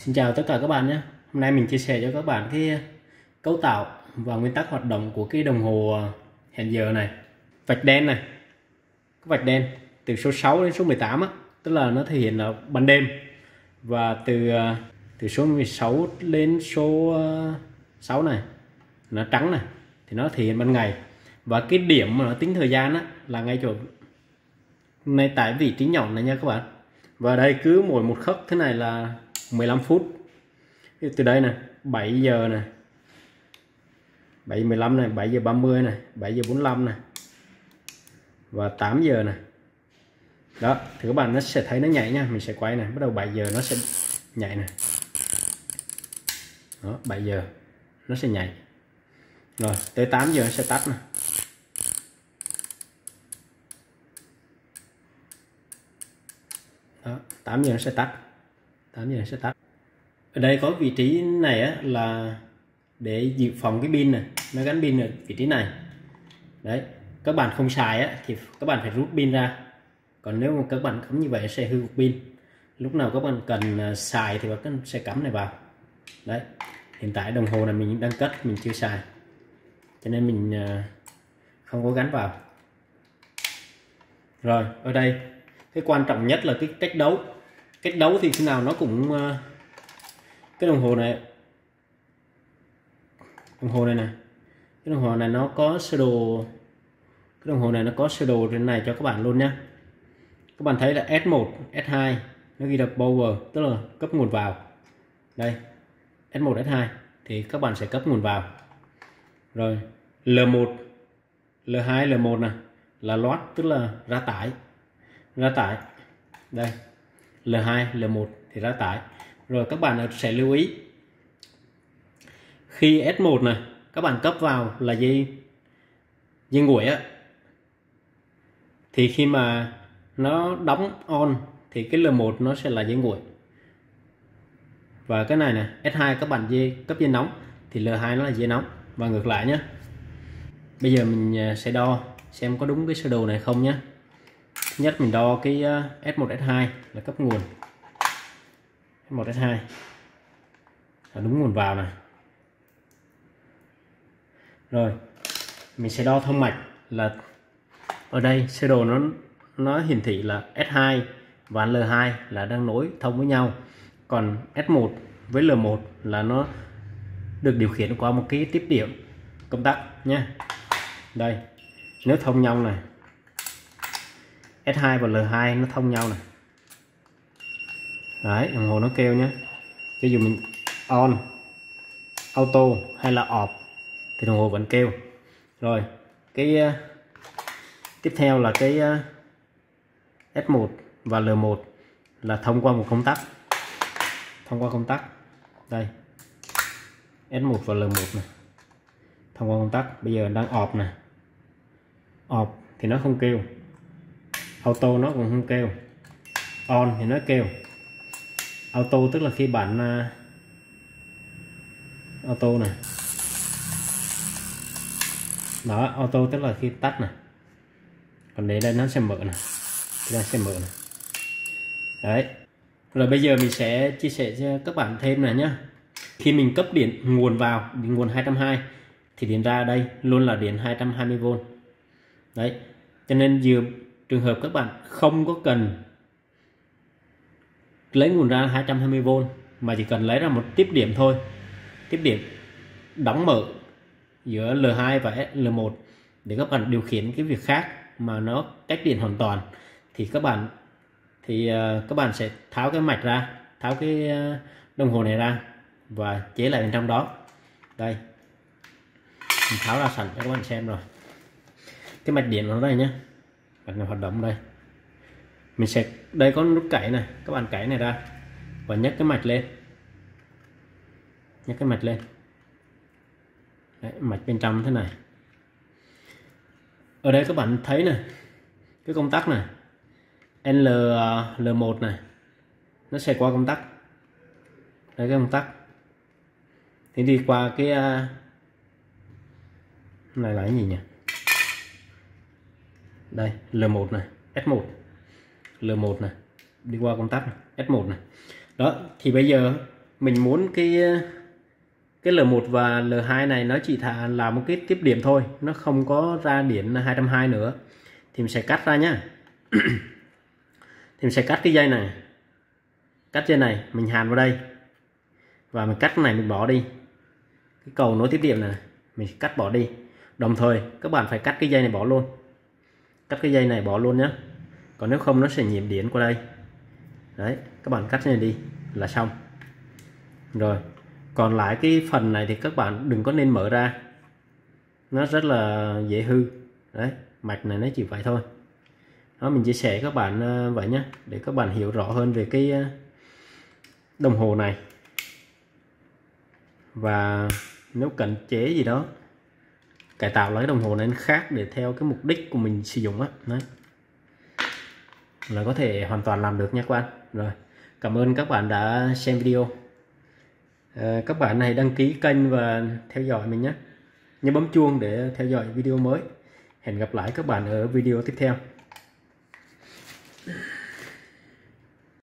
Xin chào tất cả các bạn nhé. Hôm nay mình chia sẻ cho các bạn cái cấu tạo và nguyên tắc hoạt động của cái đồng hồ hẹn giờ này. Vạch đen này, cái vạch đen từ số 6 đến số 18 á, tức là nó thể hiện là ban đêm, và từ số 16 đến số 6 này nó trắng này thì nó thể hiện ban ngày, và cái điểm mà nó tính thời gian á là ngay chỗ ngay tại vị trí nhọn này nha các bạn. Và đây cứ mỗi một khắc thế này là 15 phút. Từ đây này 7 giờ này, 7 giờ 15 này, 7 giờ 30 này, 7 giờ 45 này và 8 giờ này. Đó thì các bạn nó sẽ thấy nó nhảy nha. Mình sẽ quay này, bắt đầu 7 giờ nó sẽ nhảy này. Đó, 7 giờ nó sẽ nhảy. Rồi tới 8 giờ nó sẽ tắt này. Đó, 8 giờ nó sẽ tắt. 8 giờ nó sẽ tắt. Ở đây có vị trí này á, là để dự phòng cái pin này, nó gắn pin ở vị trí này. Đấy, các bạn không xài á thì các bạn phải rút pin ra. Còn nếu mà các bạn cắm như vậy sẽ hư cục pin. Lúc nào các bạn cần xài thì các bạn sẽ cắm này vào. Đấy, hiện tại đồng hồ này mình đang cất, mình chưa xài cho nên mình không có gắn vào. Rồi ở đây cái quan trọng nhất là cái cách đấu. Cách đấu thì khi nào nó cũng cái đồng hồ này nè, cái đồng hồ này nó có sơ đồ, cái đồng hồ này nó có sơ đồ trên này cho các bạn luôn nhé. Các bạn thấy là S1 S2 nó ghi là power, tức là cấp nguồn vào. Đây S1 S2 thì các bạn sẽ cấp nguồn vào. Rồi L1 L2 L1 này là load, tức là ra tải. Đây L2 L1 thì ra tải. Rồi các bạn sẽ lưu ý khi S1 này các bạn cấp vào là dây nguội á, thì khi mà nó đóng on thì cái L1 nó sẽ là dây nguội, và cái này nè S2 các bạn cấp dây nóng thì L2 nó là dây nóng, và ngược lại nhé. Bây giờ mình sẽ đo xem có đúng cái sơ đồ này không nhé. Thứ nhất mình đo cái S1 S2 là cấp nguồn, S1 S2 là đúng nguồn vào này. Rồi mình sẽ đo thông mạch, là ở đây sơ đồ nó hiển thị là S2 và L2 là đang nối thông với nhau, còn S1 với L1 là nó được điều khiển qua một cái tiếp điểm công tắc nhé. Đây nếu thông nhau này, S2 và L2 nó thông nhau này, đấy đồng hồ nó kêu nhé. Cho dù mình on, auto hay là off thì đồng hồ vẫn kêu. Rồi cái tiếp theo là cái S1 và L1 là thông qua một công tắc, đây S1 và L1 này thông qua công tắc. Bây giờ đang off này, off thì nó không kêu, auto nó cũng không kêu, on thì nó kêu. Auto tức là khi bạn auto này, đó auto tức là khi tắt này, còn để đây nó sẽ mở này, đấy. Rồi bây giờ mình sẽ chia sẻ cho các bạn thêm này nhé. Khi mình cấp điện nguồn vào, điện nguồn 220 thì điện ra đây luôn là điện 220V. Đấy, cho nên dù trường hợp các bạn không có cần lấy nguồn ra 220V mà chỉ cần lấy ra một tiếp điểm thôi, tiếp điểm đóng mở giữa L2 và L1 để các bạn điều khiển cái việc khác mà nó cách điện hoàn toàn, thì các bạn sẽ tháo cái mạch ra, tháo cái đồng hồ này ra và chế lại bên trong đó. Đây mình tháo ra sẵn cho các bạn xem rồi. Cái mạch điện nó đây nhé, mạch này hoạt động đây. Mình sẽ, đây có nút cẩy này, các bạn cẩy này ra và nhấc cái mạch lên, đấy, mạch bên trong thế này. Ở đây các bạn thấy này, cái công tắc này L1 này nó sẽ qua công tắc, đây cái công tắc thì đi qua cái này là cái gì nhỉ, đây L1 này, S1 L1 này đi qua công tắc này, S1 này. Đó thì bây giờ mình muốn cái L1 và L2 này nó chỉ là một cái tiếp điểm thôi, nó không có ra điện 220 nữa, thì mình sẽ cắt ra nhá. Thì mình sẽ cắt cái dây này, cắt dây này mình hàn vào đây, và mình cắt cái này mình bỏ đi, cái cầu nối tiếp điểm này mình cắt bỏ đi. Đồng thời các bạn phải cắt cái dây này bỏ luôn, cắt cái dây này bỏ luôn nhé, còn nếu không nó sẽ nhiễm điện qua đây. Đấy, các bạn cắt cái này đi là xong rồi. Còn lại cái phần này thì các bạn đừng có nên mở ra, nó rất là dễ hư. Đấy, mạch này nó chỉ vậy thôi. Đó, mình chia sẻ các bạn vậy nhé, để các bạn hiểu rõ hơn về cái đồng hồ này. Và nếu cần chế gì đó, cải tạo lấy đồng hồ này khác để theo cái mục đích của mình sử dụng á, đấy, là có thể hoàn toàn làm được nha các bạn. Rồi, cảm ơn các bạn đã xem video. Các bạn hãy đăng ký kênh và theo dõi mình nhé, nhớ bấm chuông để theo dõi video mới. Hẹn gặp lại các bạn ở video tiếp theo.